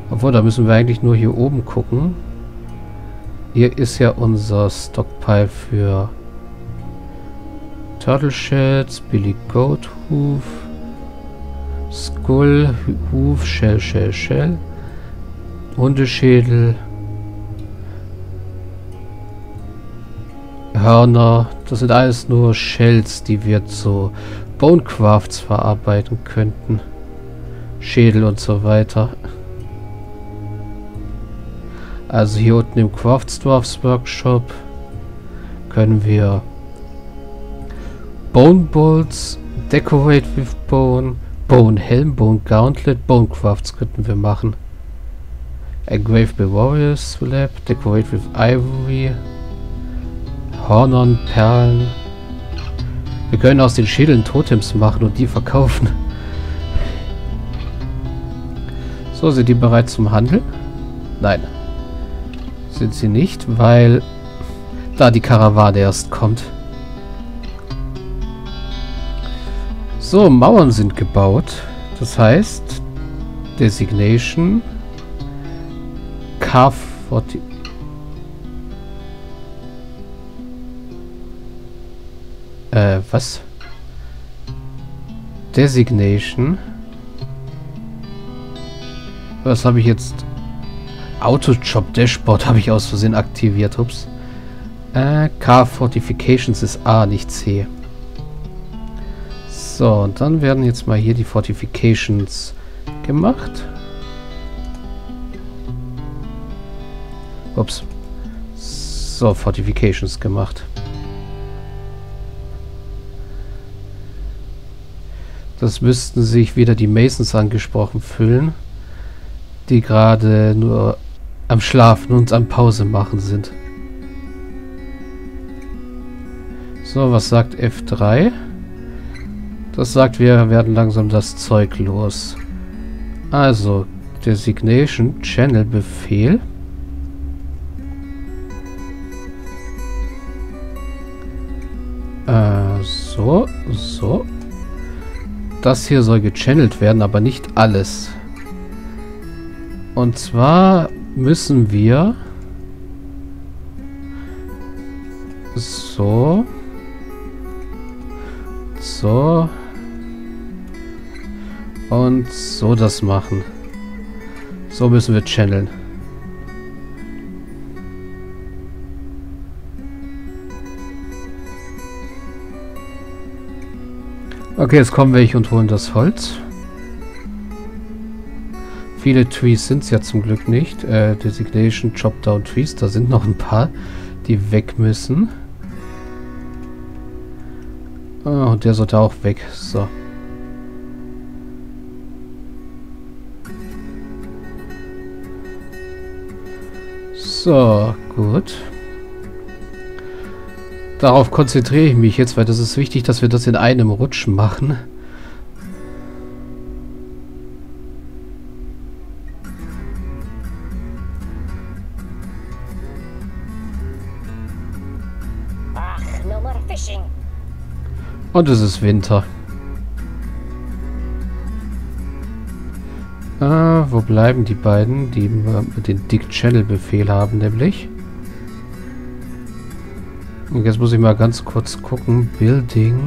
Obwohl, da müssen wir eigentlich nur hier oben gucken. Hier ist ja unser Stockpile für Turtle Shells, Billy Goat Hoof, Skull Hoof, Shell, Hundeschädel, Hörner. Das sind alles nur Shells, die wir zu Bonecrafts verarbeiten könnten. Schädel und so weiter. Also hier unten im Craftsdwarfs Workshop können wir Bone Bolts, Decorate with Bone, Bone Helm, Bone Gauntlet, Bone Crafts könnten wir machen. Engrave by Warriors Slab, Decorate with Ivory, Hornern, Perlen. Wir können aus den Schädeln Totems machen und die verkaufen. So, sind die bereit zum Handel? Nein. Sind sie nicht, weil da die Karawane erst kommt. So, Mauern sind gebaut. Das heißt, Designation K40. Was? Designation. Was habe ich jetzt? Auto-Job Dashboard habe ich aus Versehen aktiviert. Ups. K Fortifications ist A, nicht C. So, und dann werden jetzt mal hier die Fortifications gemacht. Ups. So, Fortifications gemacht. Das müssten sich wieder die Masons angesprochen fühlen, die gerade nur am Schlafen und am Pause machen sind. So, was sagt F3? Das sagt, wir werden langsam das Zeug los. Also, Designation, Channel Befehl. So. Das hier soll gechannelt werden, aber nicht alles. Und zwar müssen wir so und so das machen. So müssen wir channeln. Okay, jetzt kommen welche und holen das Holz. Viele Trees sind es ja zum Glück nicht. Designation, Chop Down Trees. Da sind noch ein paar, die weg müssen. Oh, und der sollte auch weg. So. So, gut. Darauf konzentriere ich mich jetzt, weil das ist wichtig, dass wir das in einem Rutsch machen. Und es ist Winter. Wo bleiben die beiden, die den Dick Channel Befehl haben, nämlich? Und jetzt muss ich mal ganz kurz gucken. Building.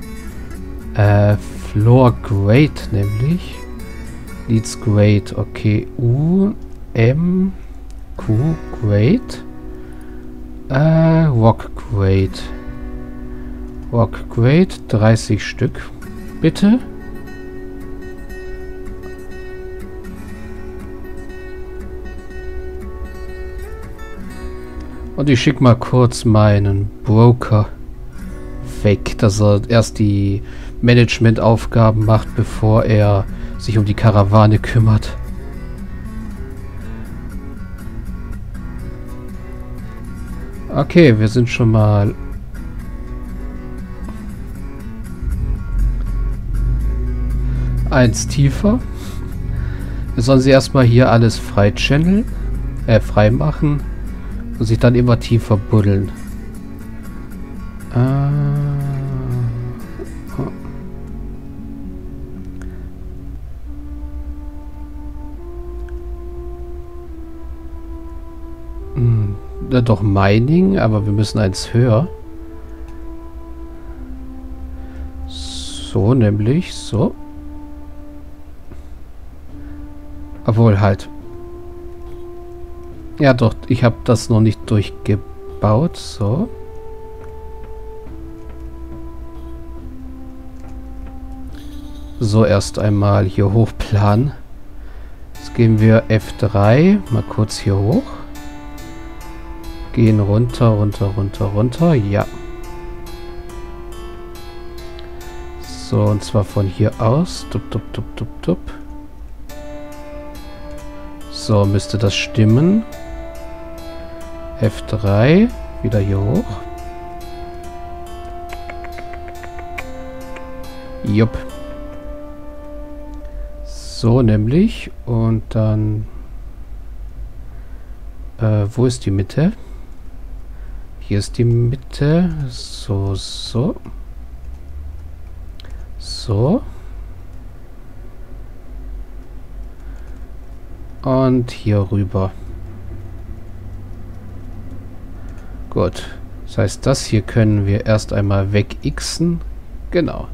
Floor Grade, nämlich. Leads Grade. Okay. U, M, Q, Grade. Rock Grade. Rock Grade, 30 Stück. Bitte. Und ich schicke mal kurz meinen Broker weg, dass er erst die Managementaufgaben macht, bevor er sich um die Karawane kümmert. Okay, wir sind schon mal eins tiefer. Jetzt sollen sie erstmal hier alles frei machen und sich dann immer tiefer buddeln. Doch Mining, aber wir müssen eins höher. So, nämlich so. Obwohl halt. Ja doch, ich habe das noch nicht durchgebaut. So. So, erst einmal hier hochplanen. Jetzt gehen wir F3. Mal kurz hier hoch. Gehen runter, runter, runter, runter. Ja. So, und zwar von hier aus. Dup, dup, dup, dup, dup. So, müsste das stimmen. F3. Wieder hier hoch. Jupp. So, nämlich. Und dann... wo ist die Mitte? Hier ist die Mitte. So, so. So. Und hier rüber. Gut. Das heißt, das hier können wir erst einmal wegixen. Genau.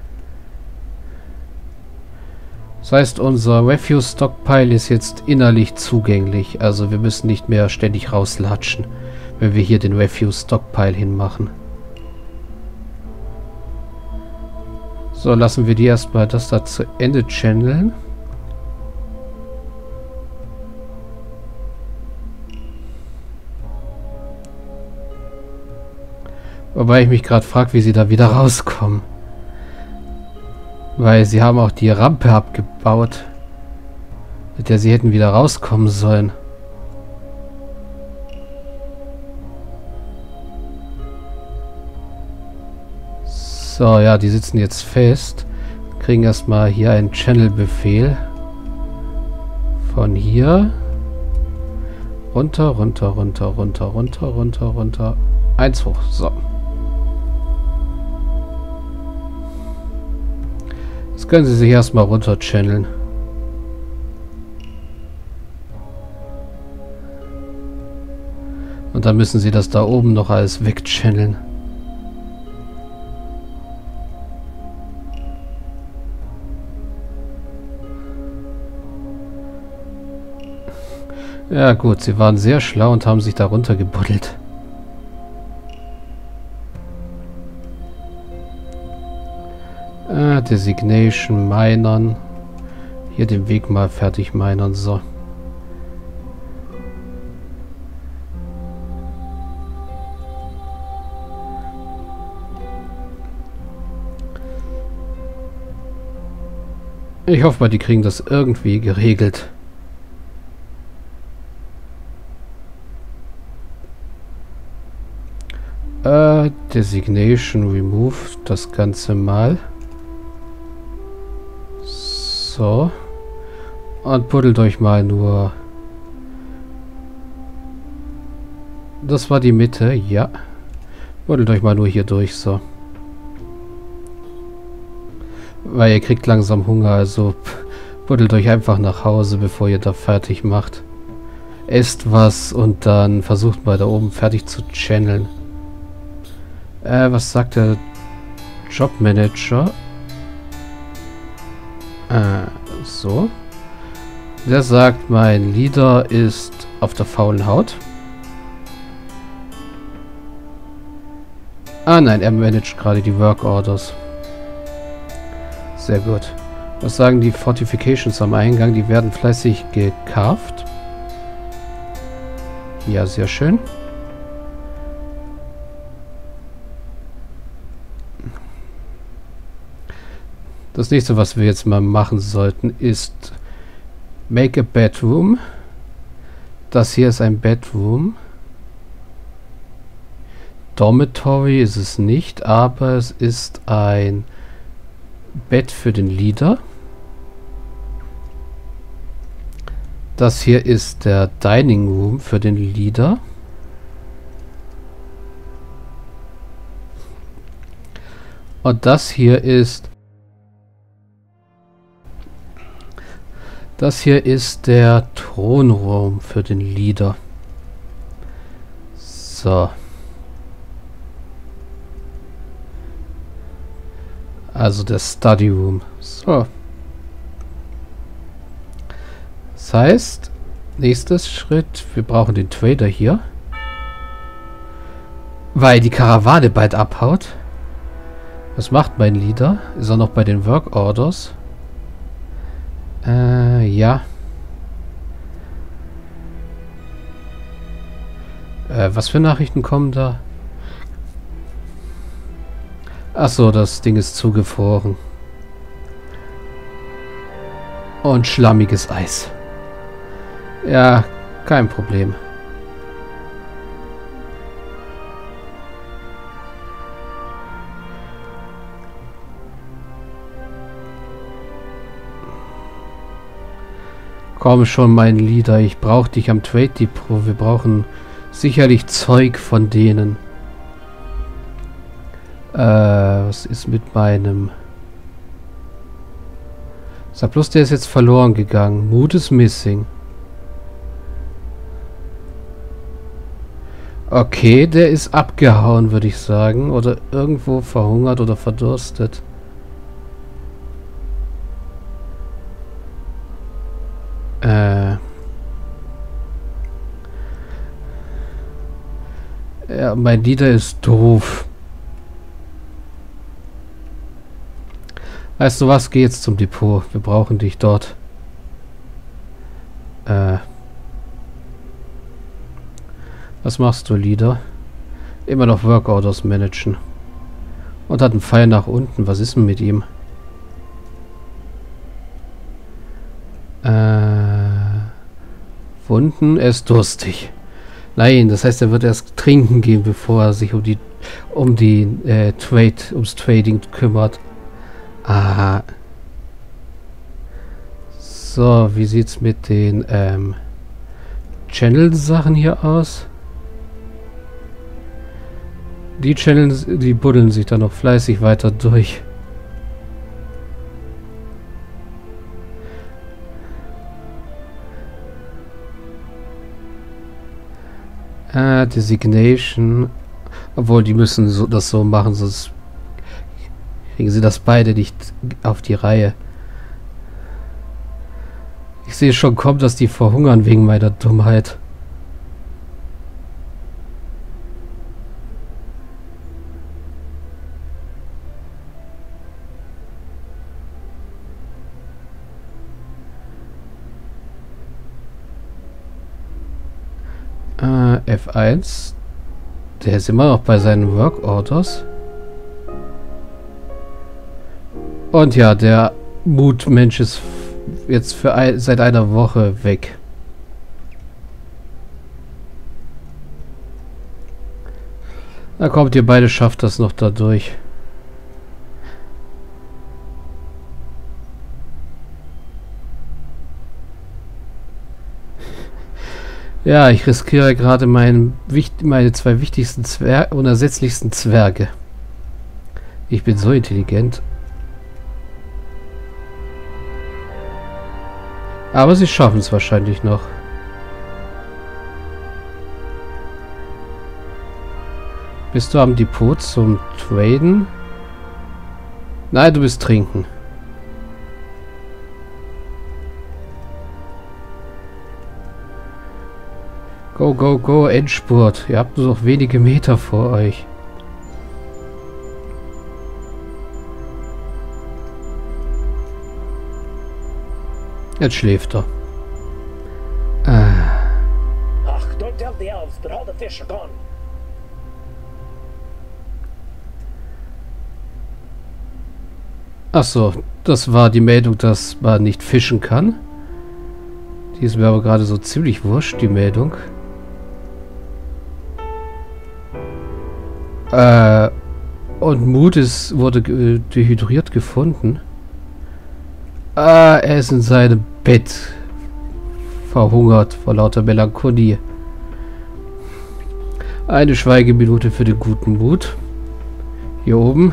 Das heißt, unser Refuse Stockpile ist jetzt innerlich zugänglich. Also wir müssen nicht mehr ständig rauslatschen, wenn wir hier den Refuse Stockpile hinmachen. So, lassen wir die erstmal das da zu Ende channeln. Wobei ich mich gerade frage, wie sie da wieder rauskommen. Weil sie haben auch die Rampe abgebaut, mit der sie hätten wieder rauskommen sollen. So, ja, die sitzen jetzt fest. Kriegen erstmal hier einen Channel-Befehl. Von hier. Runter, runter, runter, runter, runter, runter, runter. Eins hoch. So. Jetzt können sie sich erstmal runter channeln. Und dann müssen sie das da oben noch alles wegchanneln. Ja gut, sie waren sehr schlau und haben sich da runtergebuddelt. Designation minern. Hier den Weg mal fertig minern. So. Ich hoffe mal, die kriegen das irgendwie geregelt. Designation remove das Ganze mal. So. Und buddelt euch mal nur. Das war die Mitte, ja. Buddelt euch mal nur hier durch, so. Weil ihr kriegt langsam Hunger, also buddelt euch einfach nach Hause, bevor ihr da fertig macht. Esst was und dann versucht mal da oben fertig zu channeln. Was sagt der Jobmanager? So. Der sagt, mein Leader ist auf der faulen Haut. Ah nein, er managt gerade die Work Orders. Sehr gut. Was sagen die Fortifications am Eingang? Die werden fleißig gecarved. Ja, sehr schön. Das nächste, was wir jetzt mal machen sollten, ist Make a Bedroom. Das hier ist ein Bedroom. Dormitory ist es nicht, aber es ist ein Bett für den Leader. Das hier ist der Dining Room für den Leader. Und das hier ist der Thronraum für den Leader. So. Also der Study Room. So. Das heißt, nächstes Schritt, wir brauchen den Trader hier. Weil die Karawane bald abhaut. Was macht mein Leader? Ist er noch bei den Work Orders? Ja. Was für Nachrichten kommen da? Achso, das Ding ist zugefroren. Und schlammiges Eis. Ja, kein Problem. Komm schon, mein Leader, ich brauche dich am Trade Depot. Wir brauchen sicherlich Zeug von denen. Was ist mit meinem... Sag bloß, der ist jetzt verloren gegangen. Mood is missing. Okay, der ist abgehauen, würde ich sagen. Oder irgendwo verhungert oder verdurstet. Ja, mein Leader ist doof. Weißt du was? Geh jetzt zum Depot. Wir brauchen dich dort. Was machst du, Leader? Immer noch Work Orders managen. Und hat einen Pfeil nach unten. Was ist denn mit ihm? Wunden? Er ist durstig. Nein, das heißt, er wird erst trinken gehen, bevor er sich ums Trading kümmert. Aha. So, wie sieht's mit den Channel-Sachen hier aus? Die Channels, die buddeln sich da noch fleißig weiter durch. Designation. Obwohl, die müssen das so machen, sonst kriegen sie das beide nicht auf die Reihe. Ich sehe schon kommen, dass die verhungern wegen meiner Dummheit. F1. Der ist immer noch bei seinen Work Orders. Und ja, der Mutmensch ist jetzt seit einer Woche weg. Na kommt, ihr beide schafft das noch dadurch. Ja, ich riskiere gerade meine zwei wichtigsten unersetzlichsten Zwerge. Ich bin so intelligent. Aber sie schaffen es wahrscheinlich noch. Bist du am Depot zum Traden? Nein, du bist trinken. Go, go, go, Endspurt. Ihr habt nur noch wenige Meter vor euch. Jetzt schläft er. Ach, don't tell the elves that all the fish are gone. Ach so, das war die Meldung, dass man nicht fischen kann. Die ist mir aber gerade so ziemlich wurscht, die Meldung. Und Mood wurde dehydriert gefunden. Er ist in seinem Bett verhungert vor lauter Melancholie. Eine Schweigeminute für den guten Mut. Hier oben.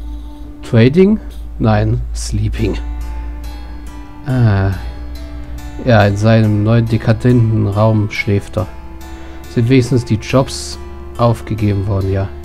Trading? Nein, Sleeping. Ja, in seinem neuen dekadenten Raum schläft er. Sind wenigstens die Jobs aufgegeben worden, ja.